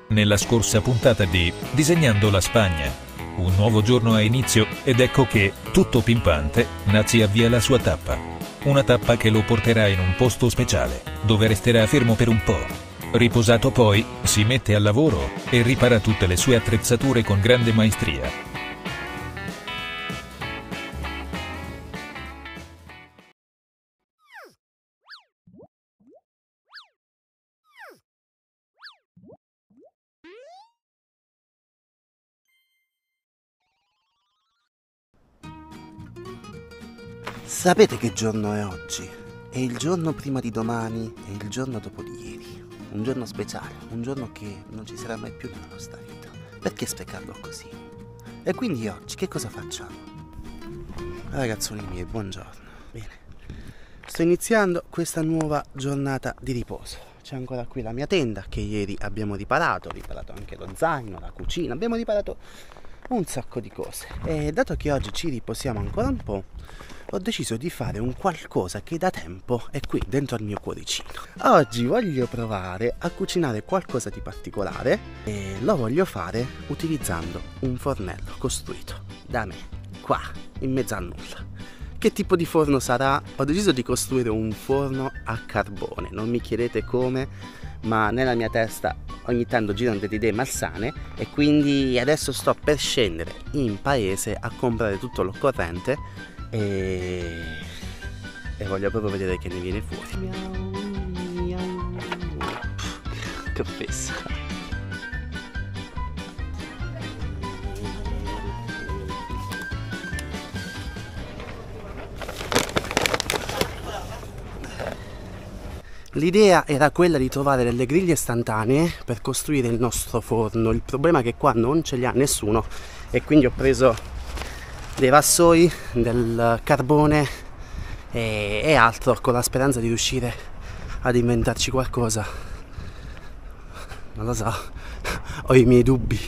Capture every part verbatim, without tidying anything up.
nella scorsa puntata di Disegnando la Spagna. Un nuovo giorno ha inizio ed ecco che, tutto pimpante, Nazi avvia la sua tappa. Una tappa che lo porterà in un posto speciale, dove resterà fermo per un po'. Riposato poi, si mette al lavoro e ripara tutte le sue attrezzature con grande maestria. Sapete che giorno è oggi? È il giorno prima di domani e il giorno dopo di ieri. Un giorno speciale, un giorno che non ci sarà mai più nella nostra vita. Perché sprecarlo così? E quindi oggi che cosa facciamo? Ragazzoni miei, buongiorno. Bene, sto iniziando questa nuova giornata di riposo. C'è ancora qui la mia tenda che ieri abbiamo riparato, ho riparato anche lo zaino, la cucina, abbiamo riparato un sacco di cose. E dato che oggi ci riposiamo ancora un po', ho deciso di fare un qualcosa che da tempo è qui dentro al mio cuoricino. Oggi voglio provare a cucinare qualcosa di particolare e lo voglio fare utilizzando un fornello costruito da me, qua, in mezzo a nulla. Che tipo di forno sarà? Ho deciso di costruire un forno a carbone, non mi chiedete come, ma nella mia testa ogni tanto girano delle idee malsane e quindi adesso sto per scendere in paese a comprare tutto l'occorrente e... e voglio proprio vedere che ne viene fuori. Miau, miau. Che fessa. L'idea era quella di trovare delle griglie istantanee per costruire il nostro forno. Il problema è che qua non ce li ha nessuno e quindi ho preso dei vassoi, del carbone e, e altro, con la speranza di riuscire ad inventarci qualcosa. Non lo so, ho i miei dubbi,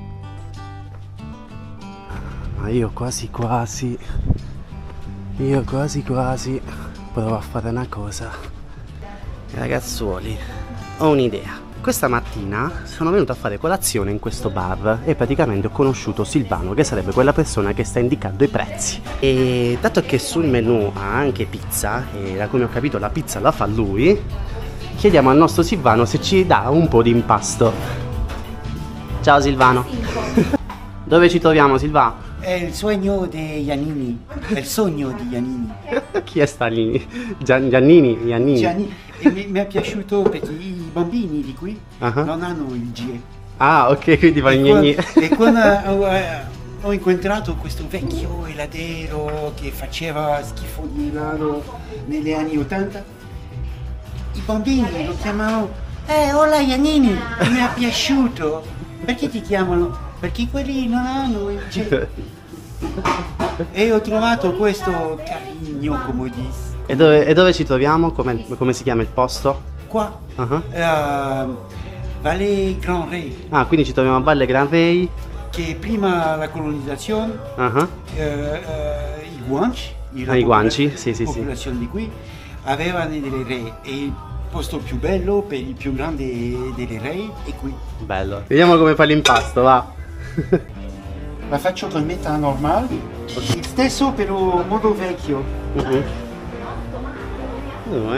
ma io quasi quasi io quasi quasi provo a fare una cosa. Ragazzuoli, ho un'idea. Questa mattina sono venuto a fare colazione in questo bar e praticamente ho conosciuto Silvano, che sarebbe quella persona che sta indicando i prezzi. E dato che sul menù ha anche pizza, e da come ho capito la pizza la fa lui, chiediamo al nostro Silvano se ci dà un po' di impasto. Ciao Silvano. Dove ci troviamo, Silvano? È il sogno di Giannini, è il sogno di Giannini. Chi è Stalini? Gian, Giannini? Giannini. Giannini. E mi, mi è piaciuto perché i bambini di qui uh-huh. non hanno il G E. Ah, ok, quindi va in E quando ho, ho incontrato questo vecchio eladero che faceva schifo di elado negli anni ottanta, i bambini lo chiamavano Eh, hola Giannini, mi è piaciuto. Perché ti chiamano? Perché quelli non hanno il G E. E ho trovato questo carigno, come dici. E dove, e dove ci troviamo? Come, come si chiama il posto? Qua, uh-huh. uh, Valle Grand Rey. Ah, quindi ci troviamo a Valle Grand Rey. Che prima la colonizzazione, uh-huh. uh, uh, i Guanci, ah, i Guanci, sì, sì, la popolazione sì. di qui, avevano delle re e il posto più bello per il più grande delle re è qui. Bello. Vediamo come fa l'impasto, va. La faccio con metà normale, il stesso però modo vecchio. Uh-huh. No, eh.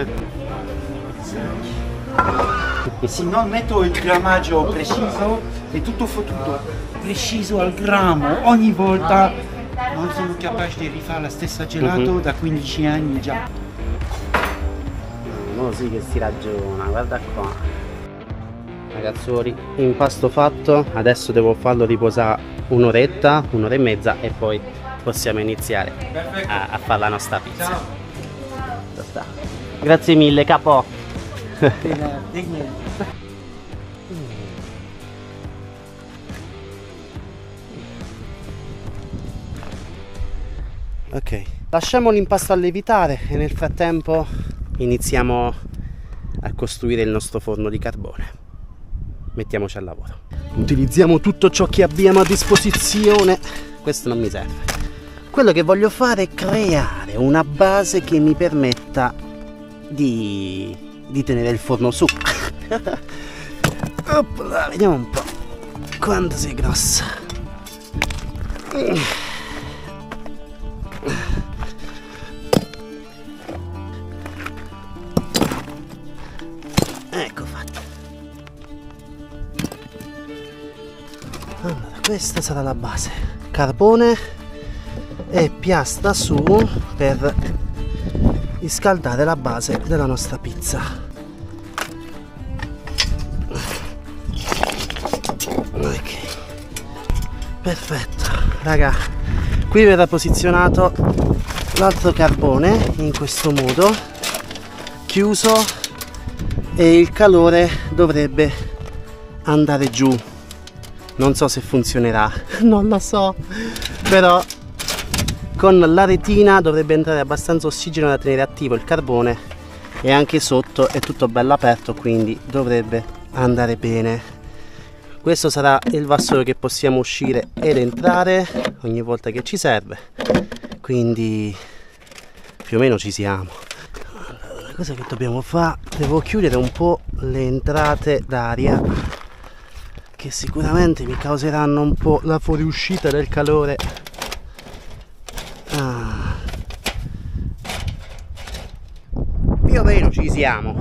Se non metto il grammaggio preciso è tutto fottuto, preciso al grammo ogni volta. Non sono capace di rifare la stessa gelato uh-huh. da quindici anni già. No, sì che si ragiona, guarda qua. Ragazzoli, impasto fatto, adesso devo farlo riposare un'oretta, un'ora e mezza e poi possiamo iniziare a, a fare la nostra pizza. Grazie mille, capo. Ok, lasciamo l'impasto a lievitare e nel frattempo iniziamo a costruire il nostro forno di carbone. Mettiamoci al lavoro. Utilizziamo tutto ciò che abbiamo a disposizione. Questo non mi serve. Quello che voglio fare è creare una base che mi permetta di, di tenere il forno su. Opla, vediamo un po' quanto sei grossa. Ecco fatta. Allora, questa sarà la base. Carbone e piastra su per riscaldare la base della nostra pizza. Ok, perfetto, raga. Qui verrà posizionato l'altro carbone in questo modo, chiuso, e il calore dovrebbe andare giù. Non so se funzionerà, non lo so, però con la retina dovrebbe entrare abbastanza ossigeno da tenere attivo il carbone, e anche sotto è tutto bello aperto, quindi dovrebbe andare bene. Questo sarà il vassoio che possiamo uscire ed entrare ogni volta che ci serve, quindi più o meno ci siamo. Allora, la cosa che dobbiamo fare, devo chiudere un po' le entrate d'aria, che sicuramente mi causeranno un po' la fuoriuscita del calore. Ah. Più o meno ci siamo,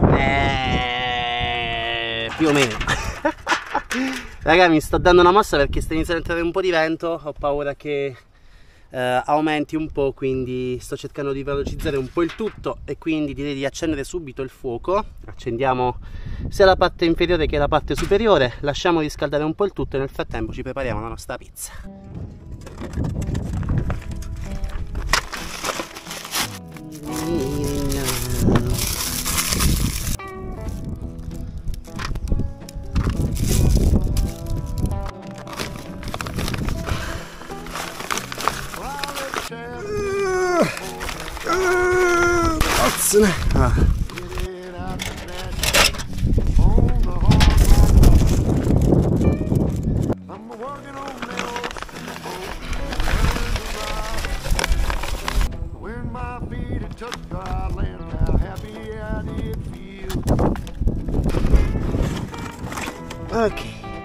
eh, più o meno. Raga, mi sto dando una mossa perché sta iniziando a entrare un po' di vento, ho paura che eh, aumenti un po', quindi sto cercando di velocizzare un po' il tutto, e quindi direi di accendere subito il fuoco. Accendiamo sia la parte inferiore che la parte superiore, lasciamo riscaldare un po' il tutto e nel frattempo ci prepariamo la nostra pizza. Ah. Ok.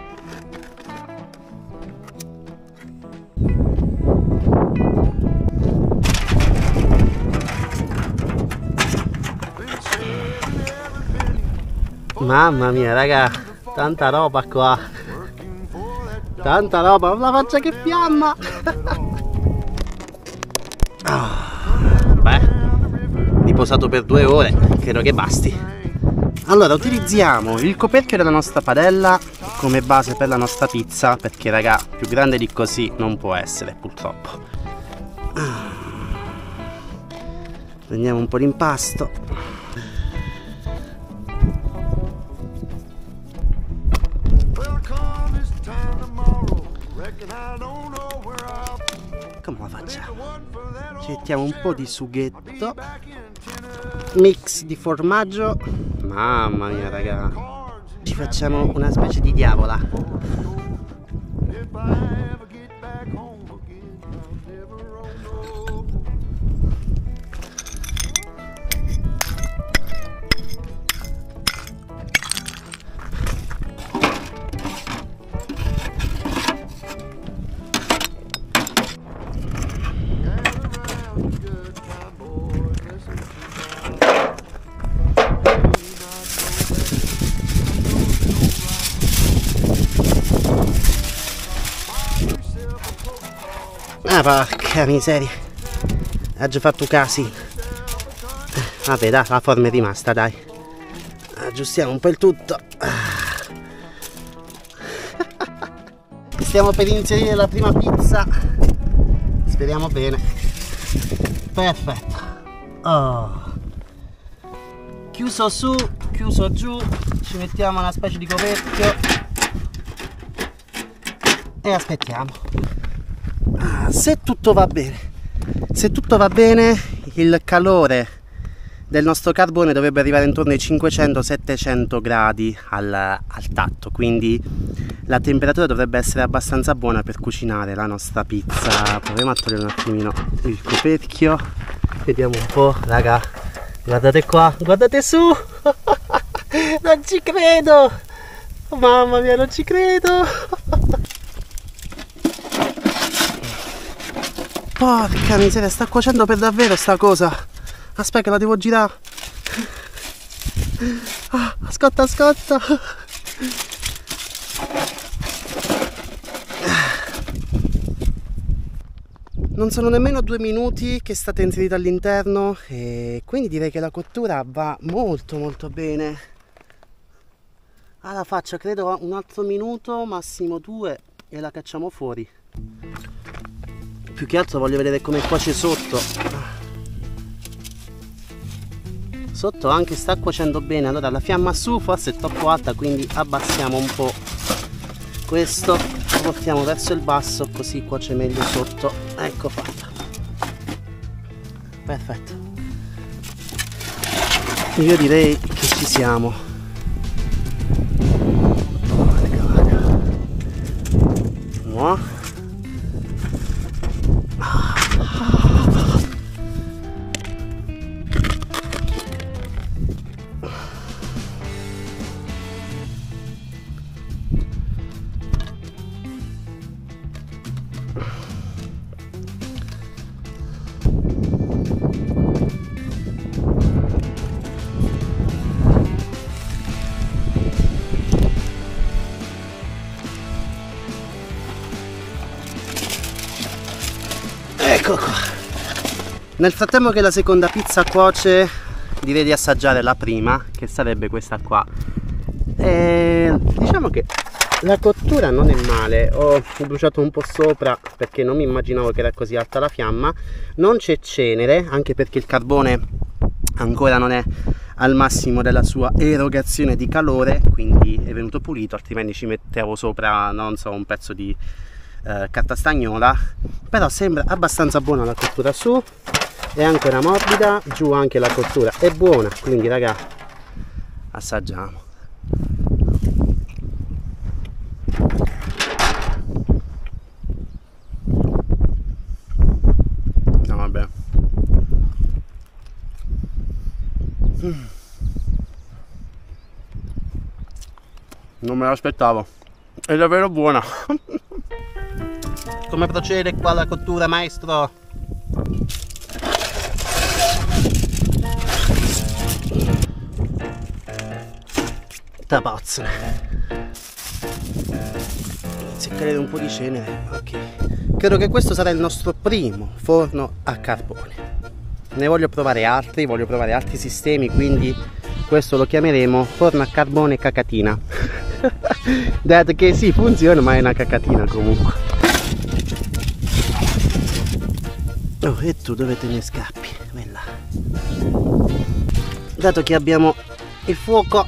Mamma mia, raga, tanta roba qua. Tanta roba, la faccia che fiamma. Ah, beh, riposato per due ore, credo che basti. Allora, utilizziamo il coperchio della nostra padella come base per la nostra pizza, perché raga, più grande di così non può essere, purtroppo. Ah. Prendiamo un po' di impasto. Come la facciamo? Ci mettiamo un po' di sughetto, mix di formaggio. Mamma mia, raga, ci facciamo una specie di diavola. Ah, porca miseria, ha già fatto casi. Vabbè, dai, la forma è rimasta, dai. Aggiustiamo un po' il tutto. Stiamo per inserire la prima pizza, speriamo bene. Perfetto. Oh. Chiuso su, chiuso giù, ci mettiamo una specie di coperchio e aspettiamo. Se tutto va bene, se tutto va bene, il calore del nostro carbone dovrebbe arrivare intorno ai cinquecento settecento gradi al, al tatto, quindi la temperatura dovrebbe essere abbastanza buona per cucinare la nostra pizza. Proviamo a togliere un attimino il coperchio, vediamo un po', raga, guardate qua, guardate su. Non ci credo, Mamma mia, non ci credo. Porca miseria, sta cuocendo per davvero sta cosa. Aspetta che la devo girare. Ah, scotta, scotta. Non sono nemmeno due minuti che state inserita all'interno e quindi direi che la cottura va molto molto bene. Alla faccia, credo un altro minuto, massimo due, e la cacciamo fuori. Più che altro voglio vedere come cuoce sotto. Sotto anche sta cuocendo bene. Allora la fiamma su forse è troppo alta, quindi abbassiamo un po' questo, lo portiamo verso il basso, così cuoce meglio sotto. Ecco fatta. Perfetto. Io direi che ci siamo. No? Ecco qua. Nel frattempo che la seconda pizza cuoce, direi di assaggiare la prima, che sarebbe questa qua. E diciamo che la cottura non è male. Ho bruciato un po' sopra perché non mi immaginavo che era così alta la fiamma. Non c'è cenere, anche perché il carbone ancora non è al massimo della sua erogazione di calore, quindi è venuto pulito, altrimenti ci mettevo sopra, non so, un pezzo di eh, carta stagnola. Però sembra abbastanza buona la cottura su, è ancora morbida, giù anche la cottura è buona, quindi raga, assaggiamo. No vabbè. Mm. Non me l'aspettavo, è davvero buona. Come procede qua la cottura, maestro? Tapazzo. Inizia a cadere un po' di cenere. Ok. Credo che questo sarà il nostro primo forno a carbone. Ne voglio provare altri, voglio provare altri sistemi, quindi questo lo chiameremo forno a carbone cacatina. Dato che sì, funziona, ma è una cacatina comunque. Oh, e tu dove te ne scappi? Vai là. Dato che abbiamo il fuoco,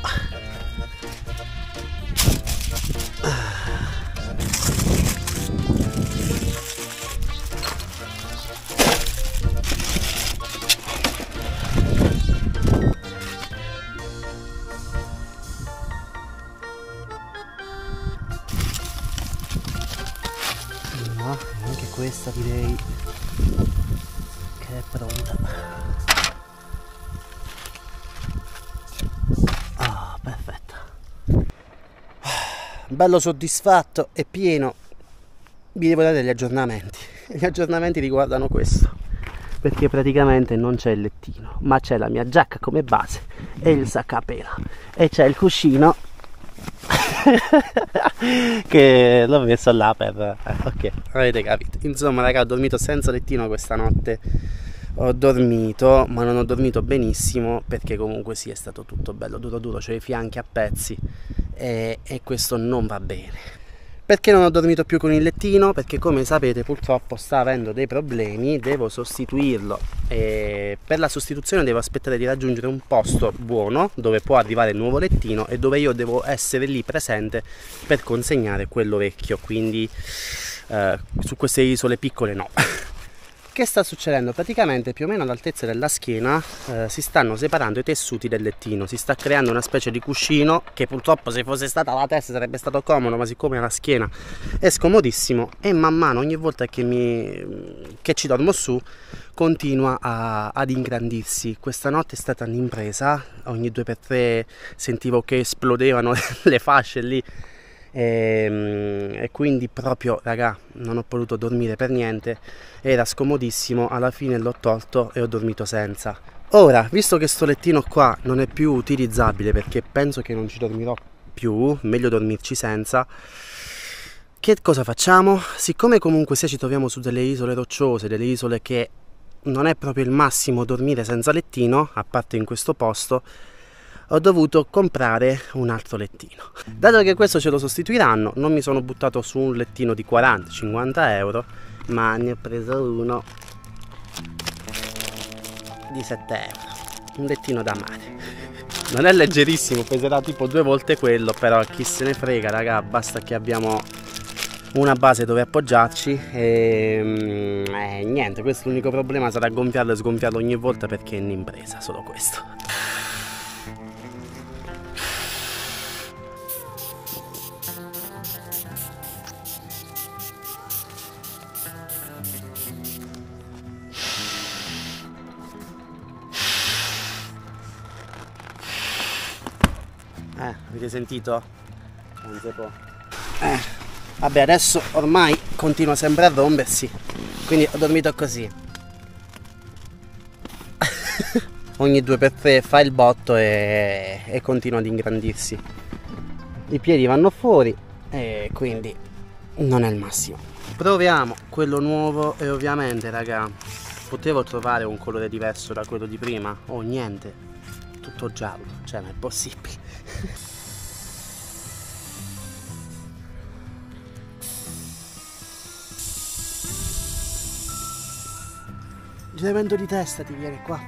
no, anche questa direi che è pronta. Ah, oh, perfetto. Bello soddisfatto e pieno. Vi devo dare degli aggiornamenti. Gli aggiornamenti riguardano questo, perché praticamente non c'è il lettino, ma c'è la mia giacca come base e il sacco a pelo, e c'è il cuscino che l'ho messo là per... Eh, ok, avete capito. Insomma raga, ho dormito senza lettino questa notte. Ho dormito, ma non ho dormito benissimo, perché comunque sì, è stato tutto bello duro duro, cioè i fianchi a pezzi, e, e questo non va bene. Perché non ho dormito più con il lettino? Perché come sapete purtroppo sta avendo dei problemi, devo sostituirlo, e per la sostituzione devo aspettare di raggiungere un posto buono dove può arrivare il nuovo lettino e dove io devo essere lì presente per consegnare quello vecchio, quindi eh, su queste isole piccole no. Che sta succedendo? Praticamente più o meno all'altezza della schiena eh, si stanno separando i tessuti del lettino, si sta creando una specie di cuscino che purtroppo se fosse stata la testa sarebbe stato comodo, ma siccome la schiena è scomodissimo e man mano ogni volta che, mi, che ci dormo su continua a, ad ingrandirsi. Questa notte è stata un'impresa, ogni due per tre sentivo che esplodevano le fasce lì. E, e quindi proprio raga non ho potuto dormire per niente, era scomodissimo, alla fine l'ho tolto e ho dormito senza. Ora, visto che sto lettino qua non è più utilizzabile perché penso che non ci dormirò più, meglio dormirci senza, che cosa facciamo? Siccome comunque sia ci troviamo su delle isole rocciose, delle isole che non è proprio il massimo dormire senza lettino, a parte in questo posto, ho dovuto comprare un altro lettino. Dato che questo ce lo sostituiranno, non mi sono buttato su un lettino di quaranta cinquanta euro, ma ne ho preso uno di sette euro, un lettino da mare. Non è leggerissimo, peserà tipo due volte quello, però chi se ne frega raga, basta che abbiamo una base dove appoggiarci e eh, niente, questo l'unico problema sarà gonfiarlo e sgonfiarlo ogni volta perché è un'impresa, solo questo. Eh, avete sentito? Non si può. Eh, vabbè, adesso ormai continua sempre a rompersi, quindi ho dormito così. Ogni due per tre fa il botto e, e continua ad ingrandirsi. I piedi vanno fuori e quindi non è il massimo. Proviamo quello nuovo e ovviamente, raga, potevo trovare un colore diverso da quello di prima o niente, tutto giallo, cioè non è possibile. Giramento di testa ti viene qua.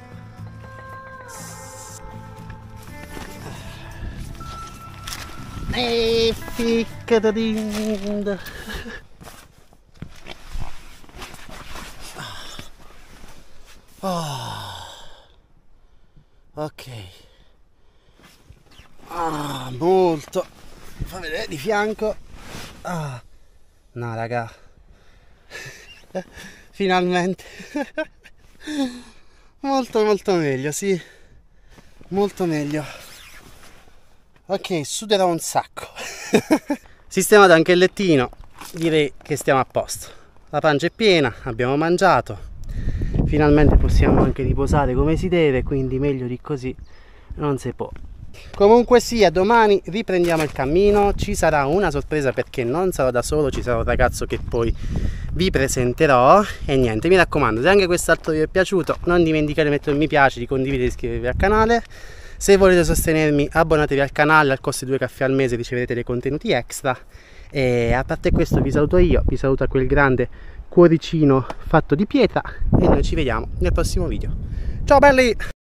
E ficcata di... Oh. Ok. Ah, molto. Fa vedere di fianco. Ah. No, raga. Finalmente. Molto molto meglio, sì. Molto meglio. Ok, suderò un sacco. Sistemato anche il lettino, direi che stiamo a posto. La pancia è piena, abbiamo mangiato. Finalmente possiamo anche riposare come si deve, quindi meglio di così non si può. Comunque sia, domani riprendiamo il cammino, ci sarà una sorpresa perché non sarò da solo, ci sarà un ragazzo che poi vi presenterò e niente, mi raccomando, se anche quest'altro vi è piaciuto non dimenticate di mettere un mi piace, di condividere e di iscrivervi al canale. Se volete sostenermi abbonatevi al canale, al costo di due caffè al mese riceverete dei contenuti extra. E a parte questo vi saluto io, vi saluta quel grande cuoricino fatto di pietra e noi ci vediamo nel prossimo video. Ciao belli!